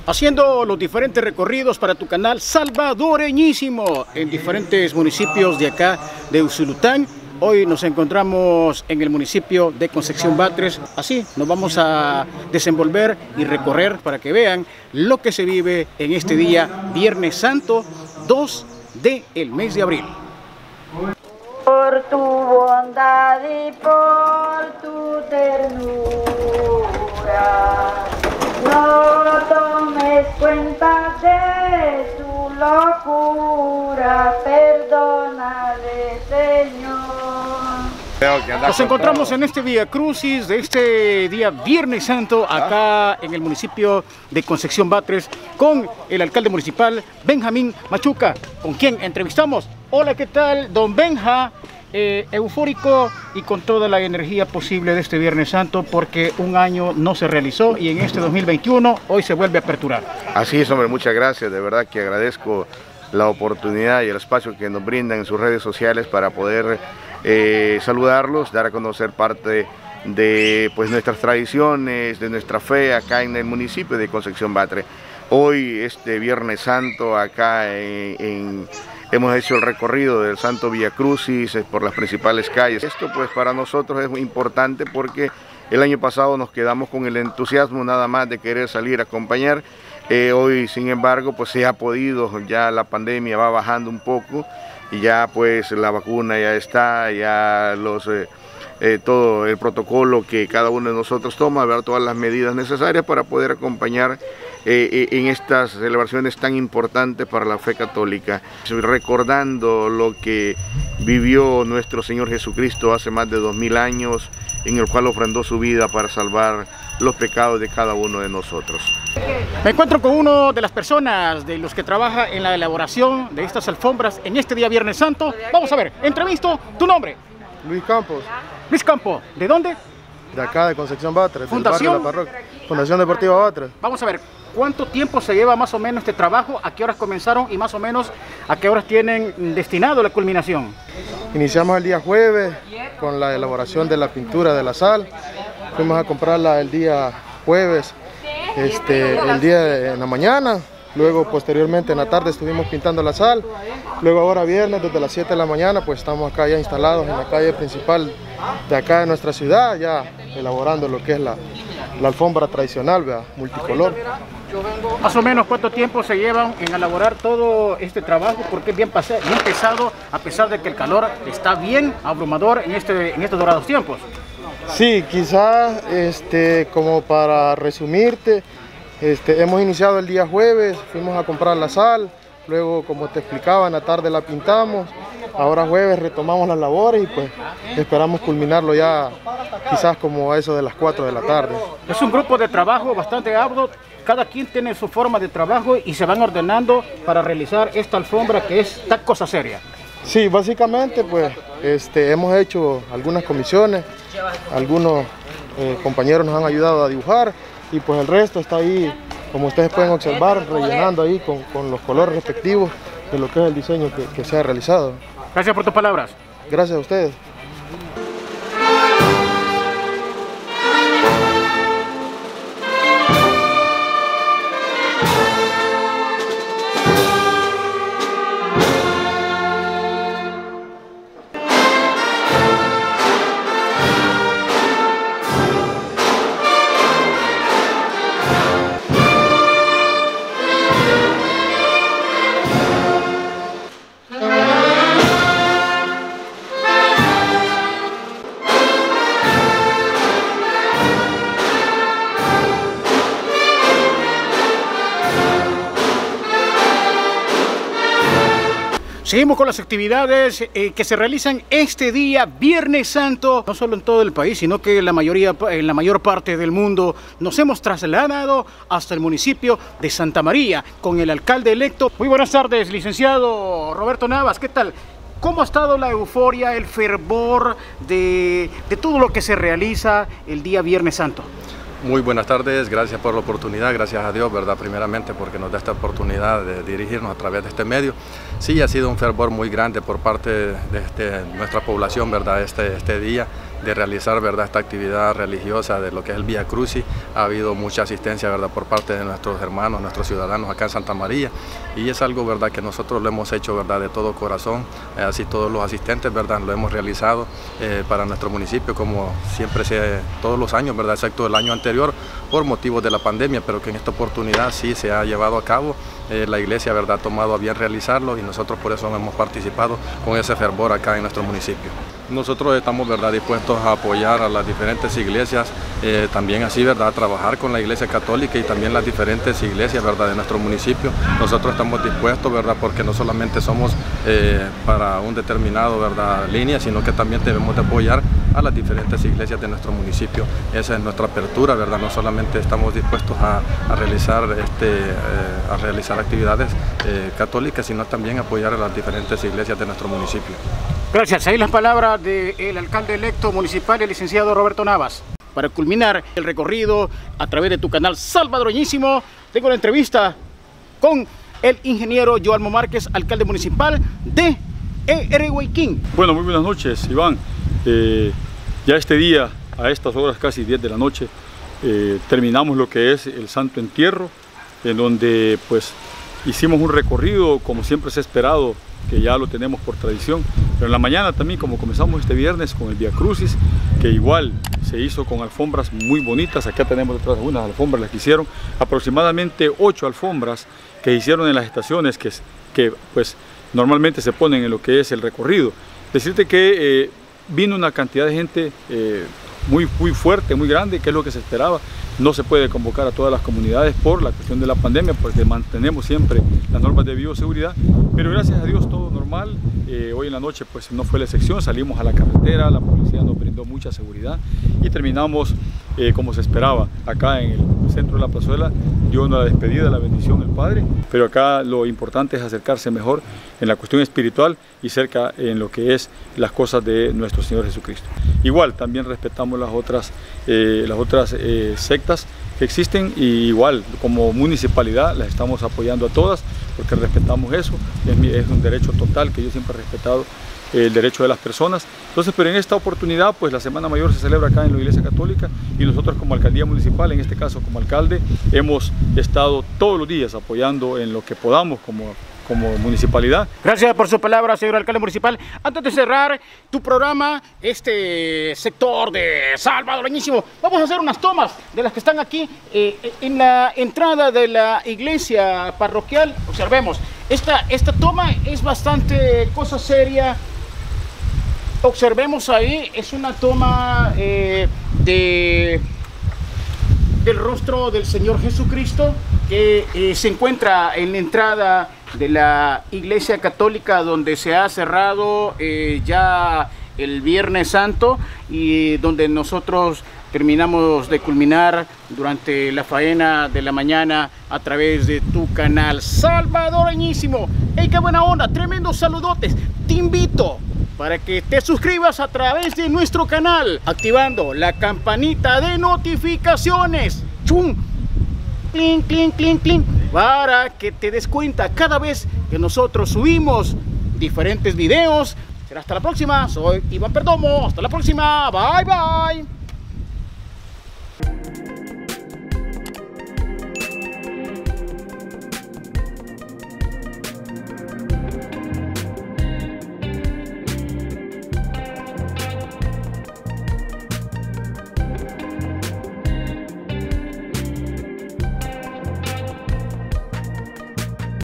haciendo los diferentes recorridos para tu canal salvadoreñísimo en diferentes municipios de acá de Usulután. Hoy nos encontramos en el municipio de Concepción Batres. Así nos vamos a desenvolver y recorrer para que vean lo que se vive en este día Viernes Santo 2 del mes de abril. Por tu bondad y por tu ternura, no tomes cuenta de su locura, perdónale, Señor. Nos encontramos en este Vía Crucis de este día Viernes Santo acá en el municipio de Concepción Batres con el alcalde municipal Benjamín Machuca, con quien entrevistamos. Hola, ¿qué tal, don Benja? Eufórico y con toda la energía posible de este Viernes Santo porque un año no se realizó y en este 2021 hoy se vuelve a aperturar. Así es, hombre, muchas gracias, de verdad que agradezco la oportunidad y el espacio que nos brindan en sus redes sociales para poder saludarlos, dar a conocer parte de nuestras tradiciones, de nuestra fe acá en el municipio de Concepción Batres. Hoy, este Viernes Santo, acá hemos hecho el recorrido del Santo Vía Crucis por las principales calles. Esto pues para nosotros es muy importante porque el año pasado nos quedamos con el entusiasmo nada más de querer salir a acompañar. Hoy, sin embargo, pues se ha podido, ya la pandemia va bajando un poco y ya pues la vacuna ya está, ya todo el protocolo que cada uno de nosotros toma, ver todas las medidas necesarias para poder acompañar en estas celebraciones tan importantes para la fe católica, recordando lo que vivió nuestro Señor Jesucristo hace más de 2000 años, en el cual ofrendó su vida para salvar los pecados de cada uno de nosotros. Me encuentro con uno de las personas de los que trabaja en la elaboración de estas alfombras en este día Viernes Santo. Vamos a ver, entrevisto, ¿tu nombre? Luis Campos. Luis Campos, ¿de dónde? De acá, de Concepción Batres, Fundación, del barrio de la parroquia. Fundación Deportiva Batres. Vamos a ver, ¿cuánto tiempo se lleva más o menos este trabajo? ¿A qué horas comenzaron y más o menos a qué horas tienen destinado la culminación? Iniciamos el día jueves con la elaboración de la pintura de la sal. Fuimos a comprarla el día jueves, en la mañana. Luego, posteriormente, en la tarde estuvimos pintando la sal. Luego, ahora viernes, desde las 7 de la mañana, pues estamos acá ya instalados en la calle principal de acá de nuestra ciudad, ya elaborando lo que es la alfombra tradicional, ¿verdad? Multicolor. Más o menos, ¿cuánto tiempo se llevan en elaborar todo este trabajo? Porque es bien pesado, a pesar de que el calor está bien abrumador en estos dorados tiempos. Sí, quizás, como para resumirte, hemos iniciado el día jueves, fuimos a comprar la sal, luego, como te explicaba, en la tarde la pintamos, ahora jueves retomamos las labores y pues esperamos culminarlo ya quizás como a eso de las 4 de la tarde. Es un grupo de trabajo bastante arduo, cada quien tiene su forma de trabajo y se van ordenando para realizar esta alfombra que es tan cosa seria. Sí, básicamente pues hemos hecho algunas comisiones, algunos compañeros nos han ayudado a dibujar y pues el resto está ahí, como ustedes pueden observar, rellenando ahí con los colores respectivos de lo que es el diseño que se ha realizado. Gracias por tus palabras. Gracias a ustedes. Seguimos con las actividades que se realizan este día Viernes Santo, no solo en todo el país, sino que en la mayor parte del mundo. Nos hemos trasladado hasta el municipio de Santa María con el alcalde electo. Muy buenas tardes, licenciado Roberto Navas, ¿qué tal? ¿Cómo ha estado la euforia, el fervor de todo lo que se realiza el día Viernes Santo? Muy buenas tardes, gracias por la oportunidad, gracias a Dios, ¿verdad? Primeramente porque nos da esta oportunidad de dirigirnos a través de este medio. Sí, ha sido un fervor muy grande por parte de nuestra población, ¿verdad? Este día de realizar, ¿verdad?, esta actividad religiosa de lo que es el Vía Crucis. Ha habido mucha asistencia, ¿verdad?, por parte de nuestros hermanos, nuestros ciudadanos acá en Santa María, y es algo, ¿verdad?, que nosotros lo hemos hecho, ¿verdad?, de todo corazón. Así todos los asistentes, ¿verdad?, lo hemos realizado para nuestro municipio, como siempre todos los años, ¿verdad?, excepto el año anterior por motivos de la pandemia, pero que en esta oportunidad sí se ha llevado a cabo. La iglesia, ¿verdad?, ha tomado a bien realizarlo, y nosotros por eso hemos participado con ese fervor acá en nuestro municipio. Nosotros estamos, ¿verdad?, dispuestos a apoyar a las diferentes iglesias, también así, ¿verdad?, a trabajar con la Iglesia Católica y también las diferentes iglesias, ¿verdad?, de nuestro municipio. Nosotros estamos dispuestos, ¿verdad?, porque no solamente somos para un determinado, ¿verdad?, línea, sino que también debemos de apoyar a las diferentes iglesias de nuestro municipio. Esa es nuestra apertura, ¿verdad? No solamente estamos dispuestos a realizar actividades católicas, sino también apoyar a las diferentes iglesias de nuestro municipio. Gracias. Ahí las palabras del alcalde electo municipal, el licenciado Roberto Navas. Para culminar el recorrido a través de tu canal Salvadoreñísimo, tengo una entrevista con el ingeniero Joalmo Márquez, alcalde municipal de Erehuayquín. Bueno, muy buenas noches, Iván. Ya este día, a estas horas casi 10 de la noche, terminamos lo que es el Santo Entierro, en donde pues hicimos un recorrido como siempre se ha esperado, que ya lo tenemos por tradición, pero en la mañana también, como comenzamos este viernes con el Vía Crucis, que igual se hizo con alfombras muy bonitas. Acá tenemos detrás unas alfombras, las que hicieron aproximadamente 8 alfombras que hicieron en las estaciones que pues normalmente se ponen en lo que es el recorrido. Decirte que vino una cantidad de gente muy fuerte, muy grande, que es lo que se esperaba. No se puede convocar a todas las comunidades por la cuestión de la pandemia, porque mantenemos siempre las normas de bioseguridad, pero gracias a Dios todo normal. Hoy en la noche pues no fue la excepción, salimos a la carretera, la policía nos brindó mucha seguridad y terminamos como se esperaba. Acá en el centro de la plazuela dio una despedida, la bendición del Padre, pero acá lo importante es acercarse mejor en la cuestión espiritual y cerca en lo que es las cosas de nuestro Señor Jesucristo. Igual también respetamos las otras sectas que existen, y igual como municipalidad las estamos apoyando a todas porque respetamos eso. Es un derecho total que yo siempre he respetado, el derecho de las personas. Entonces, pero en esta oportunidad pues la Semana Mayor se celebra acá en la Iglesia Católica, y nosotros como Alcaldía Municipal, en este caso como alcalde, hemos estado todos los días apoyando en lo que podamos como municipalidad. Gracias por su palabra, señor alcalde municipal. Antes de cerrar tu programa, este sector de Salvadoreñísimo, vamos a hacer unas tomas de las que están aquí en la entrada de la iglesia parroquial. Observemos, esta toma es bastante cosa seria. Observemos ahí, es una toma del rostro del Señor Jesucristo, que se encuentra en la entrada de la Iglesia Católica, donde se ha cerrado ya el Viernes Santo, y donde nosotros terminamos de culminar durante la faena de la mañana a través de tu canal Salvadoreñísimo. ¡Ey, qué buena onda! Tremendos saludotes. Te invito para que te suscribas a través de nuestro canal, activando la campanita de notificaciones. ¡Chum! ¡Clink, clink, clink, clink! Para que te des cuenta cada vez que nosotros subimos diferentes videos. Será hasta la próxima. Soy Iván Perdomo. Hasta la próxima. Bye, bye.